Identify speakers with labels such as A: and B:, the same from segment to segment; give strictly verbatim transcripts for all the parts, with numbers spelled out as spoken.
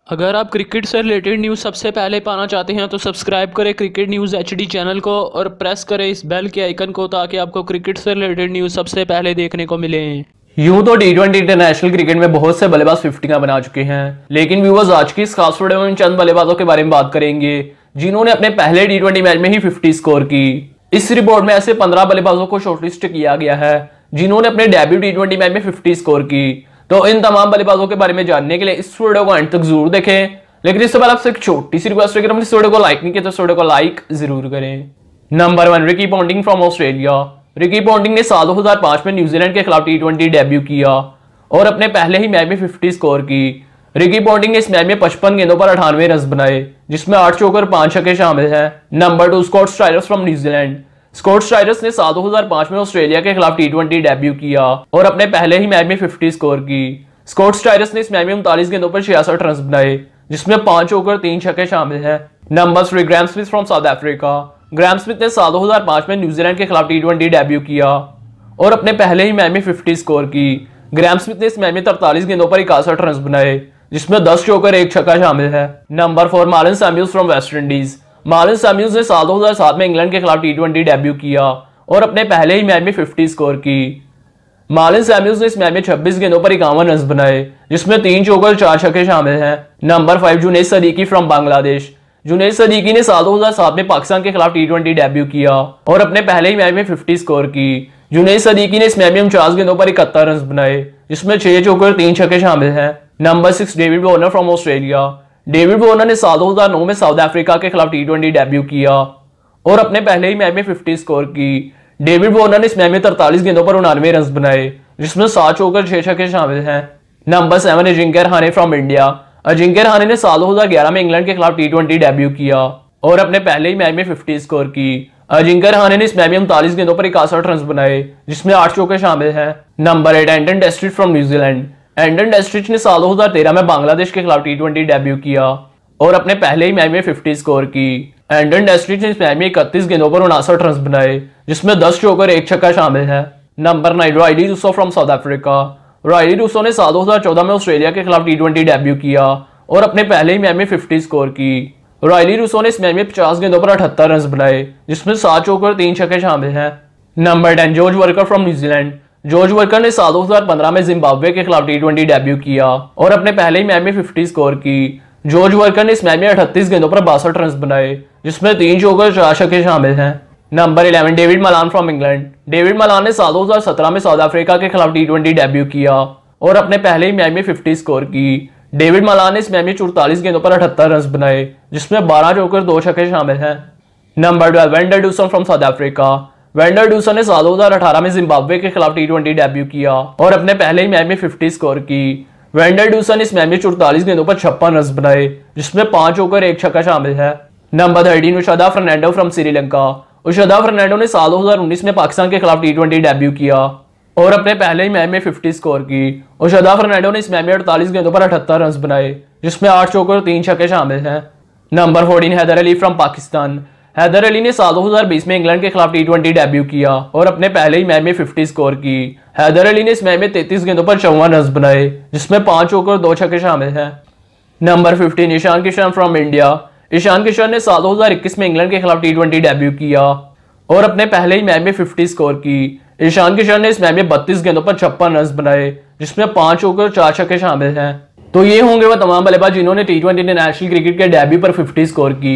A: अगर आप क्रिकेट से रिलेटेड न्यूज़ सबसे पहले पाना चाहते हैं तो सब्सक्राइब करें क्रिकेट न्यूज़ एचडी चैनल को और प्रेस करें इस बेल के आइकन को ताकि आपको क्रिकेट से रिलेटेड न्यूज़ सबसे पहले देखने को मिले।
B: यूं तो टी ट्वेंटी इंटरनेशनल क्रिकेट में बहुत से बल्लेबाज फिफ्टियां बना चुके हैं, लेकिन व्यूअर्स आज की इस खास वीडियो में चंद बल्लेबाजों के बारे में बात करेंगे जिन्होंने अपने पहले टी ट्वेंटी मैच में ही फिफ्टी स्कोर की। इस रिपोर्ट में ऐसे पंद्रह बल्लेबाजों को शॉर्टलिस्ट किया गया है जिन्होंने अपने डेब्यू टी ट्वेंटी मैच में फिफ्टी स्कोर की। तो इन तमाम बल्लेबाजों के बारे में जानने के लिए इस वीडियो को एंड तक जरूर देखें, लेकिन इससे पहले आपसे एक छोटी सी रिक्वेस्ट है कि हम इस वीडियो को लाइक नहीं किया तो इस वीडियो को लाइक जरूर करें। Number one, Ricky Ponting from Australia. Ricky Ponting ने साल दो हज़ार पाँच में न्यूजीलैंड के खिलाफ टी ट्वेंटी डेब्यू किया और अपने पहले ही मैच में फिफ्टी स्कोर की। रिकी पॉन्टिंग ने इस मैच में पचपन गेंदों पर अठानवे रन बनाए, जिसमें आठ चौकर पांच छक्के शामिल हैं। Number two, Scott Styris from New Zealand. Scott Styris ने साल दो हज़ार पाँच में ऑस्ट्रेलिया के खिलाफ टी ट्वेंटी डेब्यू किया और अपने पहले ही मैच में फिफ्टी स्कोर की। स्कॉट स्टाइरस ने इस मैच में उनतालीस गेंदों पर छियासठ रन बनाए, जिसमें पांच चौकर तीन छक्के शामिल हैं। Number three, Graham Smith from South Africa. Graham Smith ने साल दो हज़ार पाँच में न्यूजीलैंड के खिलाफ टी ट्वेंटी डेब्यू किया और अपने पहले ही मैच में फिफ्टी स्कोर की। ग्राहम स्मिथ ने इस मैच में तरतालीस गेंदों पर इकसठ रन बनाए, जिसमें दस चौकर एक छक्का शामिल है। Number four, Marlon Samuels from West Indies. Marlon Samuels ने साल दो हज़ार सात में इंग्लैंड के खिलाफ टी ट्वेंटी डेब्यू किया और अपने पहले ही मैच में फिफ्टी स्कोर की। मार्लन सैमुअल्स ने इस मैच में छब्बीस गेंदों पर इक्यावन रन बनाए, जिसमें तीन चौकर चार छक्के शामिल हैं। Number five, Junaid Siddiqui from Bangladesh. Junaid Siddiqui ने साल दो हज़ार सात में पाकिस्तान के खिलाफ टी ट्वेंटी डेब्यू किया और अपने पहले ही मैच में फिफ्टी स्कोर की। जुनैद सदीकी ने इस मैच में उनचास गेंदों पर इकहत्तर रन बनाए, जिसमें छह चौकर तीन छक्के शामिल हैं। Number six, David Warner from Australia. David Warner ने साल दो हज़ार नौ में साउथ अफ्रीका के खिलाफ टी ट्वेंटी डेब्यू किया और अपने पहले ही मैच में फिफ्टी स्कोर की। डेविड वार्नर ने इस मैच में तरतालीस गेंदों पर उनानवे रन बनाए, जिसमें सात चौकर छह छक्के शामिल हैं। Number seven, Ajinkya Rahane from India. Ajinkya Rahane ने साल दो हज़ार ग्यारह में इंग्लैंड के खिलाफ टी ट्वेंटी डेब्यू किया और अपने पहले ही मैच में फिफ्टी स्कोर की। अजिंक्य रहाणे ने इस मैच में उनतालीस गेंदों पर इकसठ रन बनाए, जिसमें आठ चौके शामिल हैं। नंबर एट, एंटन डेस्ट्रिच फ्रॉम न्यूजीलैंड। एंटन डेस्ट्रिच ने साल दो हज़ार तेरह में बांग्लादेश के खिलाफ टी ट्वेंटी डेब्यू किया और अपने पहले ही मैच में फिफ्टी स्कोर की। एंटन डेस्ट्रिच ने इस मैच में इकतीस गेंदों पर उनसठ रन बनाए, जिसमें दस चौकर एक छक्का शामिल है। Number nine, Rilee Rossouw from South Africa. Rilee Rossouw ने साल दो हज़ार चौदह में ऑस्ट्रेलिया के खिलाफ टी ट्वेंटी डेब्यू किया और अपने पहले ही मैच में फिफ्टी स्कोर की। राइली रूसो ने इस मैच में पचास गेंदों पर अठहत्तर रन बनाए, जिसमें सात चौकर तीन छक्के शामिल हैं। Number ten, George Worker from New Zealand. George Worker ने साल दो हज़ार पंद्रह में जिम्बाब्वे के खिलाफ टी ट्वेंटी डेब्यू किया और अपने पहले ही मैच में फिफ्टी स्कोर की। जॉर्ज वर्कर ने इस मैच में अड़तीस गेंदों पर बासठ रन बनाए, जिसमें तीन चौकर चार छक्के शामिल हैं। Number eleven, David Malan from England. David Malan ने साल दो हज़ार सत्रह में साउथ अफ्रीका के खिलाफ टी ट्वेंटी डेब्यू किया और अपने पहले ही मैच में फिफ्टी स्कोर की। डेविड मलान ने इस मैच में चौतालीस गेंदों पर अठहत्तर रन बनाए, जिसमें बारह चौकर दो छक्के शामिल हैं। Number twelve, van der Dussen from South Africa. Van der Dussen ने साल दो हज़ार अठारह में जिम्बाब्वे के खिलाफ टी ट्वेंटी डेब्यू किया और अपने पहले ही मैच में फिफ्टी स्कोर की। वेंडर डूसन इस मैच में चौतालीस गेंदों पर छप्पन रन बनाए, जिसमें पांच चौकर एक छक्का शामिल है। Number thirteen, Oshada Fernando from Sri Lanka. Oshada Fernando ने साल दो हज़ार उन्नीस में पाकिस्तान के खिलाफ टी ट्वेंटी डेब्यू किया और अपने पहले ही मैच में फिफ्टी स्कोर की। उशदा फर्नांडो ने इस मैच में अड़तालीस गेंदों पर अठहत्तर रन बनाए, जिसमें आठ चौकर तीन छक्के शामिल हैं। Number fourteen, Haider Ali from Pakistan. Haider Ali ने साल दो हज़ार बीस में इंग्लैंड के खिलाफ टी ट्वेंटी डेब्यू किया और अपने पहले ही मैच में फिफ्टी स्कोर की। हैदर अली ने इस मैच में तैंतीस गेंदों पर चौवन रन बनाए, जिसमें पांच चौकर दो छक्के शामिल हैं। Number fifteen, Ishan Kishan from India. Ishan Kishan ने साल दो हज़ार इक्कीस में इंग्लैंड के खिलाफ टी ट्वेंटी डेब्यू किया और अपने पहले ही मैच में फिफ्टी स्कोर की। ईशान किशन ने इस मैच में बत्तीस गेंदों पर छप्पन रन बनाए, जिसमें पांच चौकर चार छक्के शामिल हैं। तो ये होंगे वह तमाम बल्लेबाज जिन्होंने टी ट्वेंटी इंटरनेशनल क्रिकेट के डेब्यू पर फिफ्टी स्कोर की।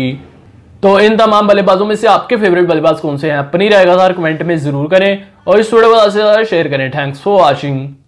B: तो इन तमाम बल्लेबाजों में से आपके फेवरेट बल्लेबाज कौन से हैं? अपनी राय का कमेंट में जरूर करें और इस वीडियो को ज़्यादा से ज़्यादा शेयर करें। Thanks for watching.